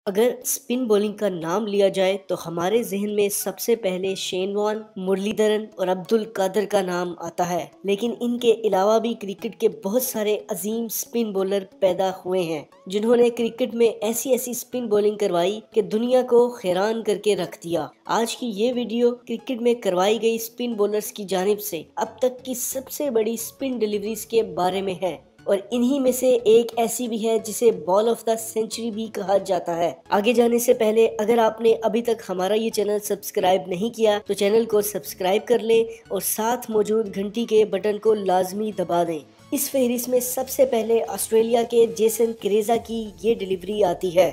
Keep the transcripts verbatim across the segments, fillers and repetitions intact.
अगर spin bowling का नाम लिया जाए तो हमारे जहन में सबसे पहले शेन वॉर्न, मुरलीधरन और अब्दुल कादर का नाम आता है। लेकिन इनके अलावा भी क्रिकेट के बहुत सारे अजीम स्पिन बॉलर पैदा हुए हैं जिन्होंने क्रिकेट में ऐसी ऐसी स्पिन बॉलिंग करवाई कि दुनिया को हैरान करके रख दिया। आज की ये वीडियो क्रिकेट में करवाई गई स्पिन बॉलर्स की जानिब से अब तक की सबसे बड़ी स्पिन डिलीवरीज के बारे में है और इन्हीं में से एक ऐसी भी है जिसे बॉल ऑफ द सेंचुरी भी कहा जाता है। आगे जाने से पहले अगर आपने अभी तक हमारा ये चैनल सब्सक्राइब नहीं किया तो चैनल को सब्सक्राइब कर लें और साथ मौजूद घंटी के बटन को लाजमी दबा दें। इस फहरिस्त में सबसे पहले ऑस्ट्रेलिया के जेसन क्रेजा की ये डिलीवरी आती है।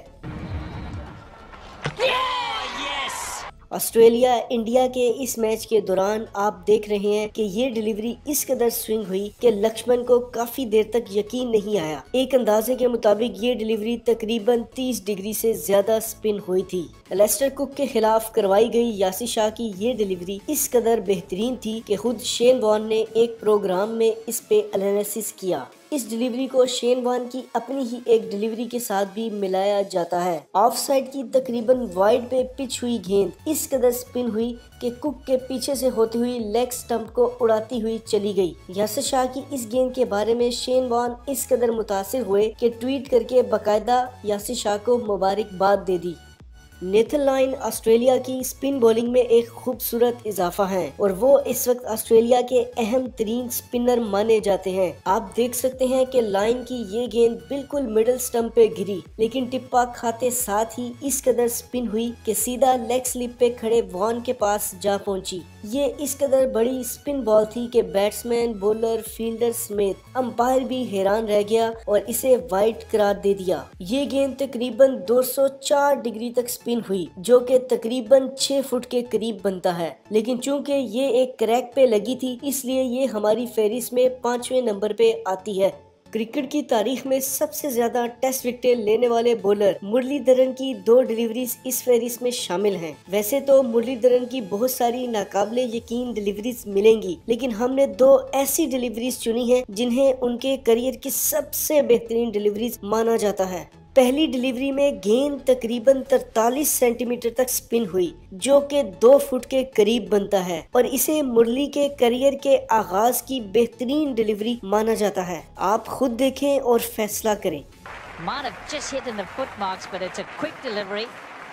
ऑस्ट्रेलिया इंडिया के इस मैच के दौरान आप देख रहे हैं कि ये डिलीवरी इस कदर स्विंग हुई कि लक्ष्मण को काफी देर तक यकीन नहीं आया। एक अंदाजे के मुताबिक ये डिलीवरी तकरीबन तीस डिग्री से ज्यादा स्पिन हुई थी। लेस्टर कुक के खिलाफ करवाई गई यासिर शाह की ये डिलीवरी इस कदर बेहतरीन थी कि खुद शेन वॉर्न ने एक प्रोग्राम में इस पे एनालिसिस किया। इस डिलीवरी को शेन वॉर्न की अपनी ही एक डिलीवरी के साथ भी मिलाया जाता है। ऑफ साइड की तकरीबन वाइड पे पिच हुई गेंद इस कदर स्पिन हुई कि कुक के पीछे से होती हुई लेग स्टंप को उड़ाती हुई चली गई। यासिर शाह की इस गेंद के बारे में शेन वॉर्न इस कदर मुतासिर हुए कि ट्वीट करके बाकायदा यासिर शाह को मुबारकबाद दे दी। नेथन लाइन ऑस्ट्रेलिया की स्पिन बॉलिंग में एक खूबसूरत इजाफा है और वो इस वक्त ऑस्ट्रेलिया के अहम तरीन स्पिनर माने जाते हैं। आप देख सकते हैं कि लाइन की ये गेंद बिल्कुल मिडल स्टंप पे गिरी लेकिन टिप्पा खाते साथ ही इस कदर स्पिन हुई कि सीधा लेग स्लिप पे खड़े वॉर्न के पास जा पहुंची। ये इस कदर बड़ी स्पिन बॉल थी कि बैट्समैन, बॉलर, फील्डर समेत अंपायर भी हैरान रह गया और इसे वाइड करार दे दिया। ये गेंद तकरीबन दो सौ चार डिग्री तक स्पिन हुई जो कि तकरीबन छह फुट के करीब बनता है, लेकिन चूंकि ये एक क्रैक पे लगी थी इसलिए ये हमारी फहरिस्त में पांचवें नंबर पे आती है। क्रिकेट की तारीख में सबसे ज्यादा टेस्ट विकेट लेने वाले बॉलर मुरलीधरन की दो डिलीवरीज इस फहरिस्त में शामिल हैं। वैसे तो मुरलीधरन की बहुत सारी नाकाबिले यकीन डिलीवरीज मिलेंगी लेकिन हमने दो ऐसी डिलीवरीज चुनी हैं जिन्हें उनके करियर की सबसे बेहतरीन डिलीवरीज माना जाता है। पहली डिलीवरी में गेंद तकरीबन तैंतालीस सेंटीमीटर तक स्पिन हुई जो कि दो फुट के करीब बनता है और इसे मुरली के करियर के आगाज की बेहतरीन डिलीवरी माना जाता है। आप खुद देखें और फैसला करें। Might have just hit in the foot marks, but it's a quick delivery.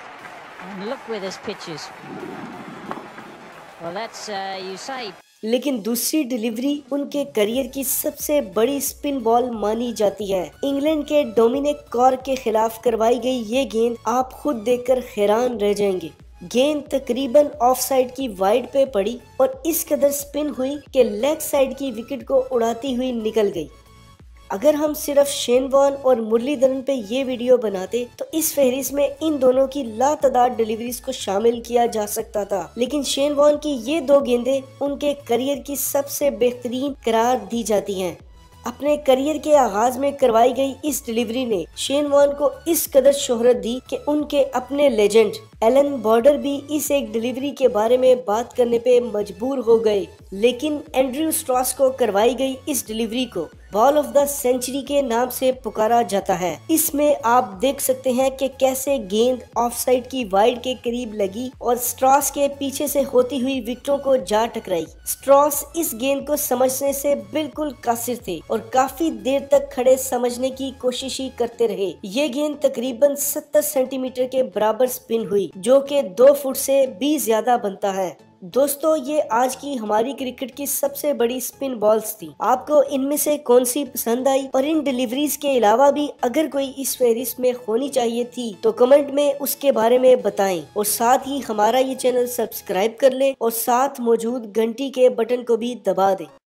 And look where this pitch is. Well, that's uh, you say. लेकिन दूसरी डिलीवरी उनके करियर की सबसे बड़ी स्पिन बॉल मानी जाती है। इंग्लैंड के डोमिनिक कॉर्क के खिलाफ करवाई गई ये गेंद आप खुद देखकर हैरान रह जाएंगे। गेंद तकरीबन ऑफ साइड की वाइड पे पड़ी और इस कदर स्पिन हुई कि लेग साइड की विकेट को उड़ाती हुई निकल गई। अगर हम सिर्फ शेन वॉर्न और मुरलीधरन पे ये वीडियो बनाते तो इस फहरिस्त में इन दोनों की लातादाद डिलीवरीज को शामिल किया जा सकता था, लेकिन शेन वॉर्न की ये दो गेंदें उनके करियर की सबसे बेहतरीन करार दी जाती हैं। अपने करियर के आगाज में करवाई गई इस डिलीवरी ने शेन वॉर्न को इस कदर शोहरत दी कि उनके अपने लेजेंड एलन बॉर्डर भी इस एक डिलीवरी के बारे में बात करने पे मजबूर हो गए। लेकिन एंड्रयू स्ट्रॉस को करवाई गई इस डिलीवरी को बॉल ऑफ द सेंचुरी के नाम से पुकारा जाता है। इसमें आप देख सकते हैं कि कैसे गेंद ऑफ साइड की वाइड के करीब लगी और स्ट्रॉस के पीछे से होती हुई विकेटों को जा टकराई। स्ट्रॉस इस गेंद को समझने से बिल्कुल कासिर थे और काफी देर तक खड़े समझने की कोशिश ही करते रहे। ये गेंद तकरीबन सत्तर सेंटीमीटर के बराबर स्पिन हुई जो कि दो फुट से भी ज्यादा बनता है। दोस्तों, ये आज की हमारी क्रिकेट की सबसे बड़ी स्पिन बॉल्स थी। आपको इनमें से कौन सी पसंद आई और इन डिलीवरीज के अलावा भी अगर कोई इस फहरिस्त में होनी चाहिए थी तो कमेंट में उसके बारे में बताएं और साथ ही हमारा ये चैनल सब्सक्राइब कर लें और साथ मौजूद घंटी के बटन को भी दबा दें।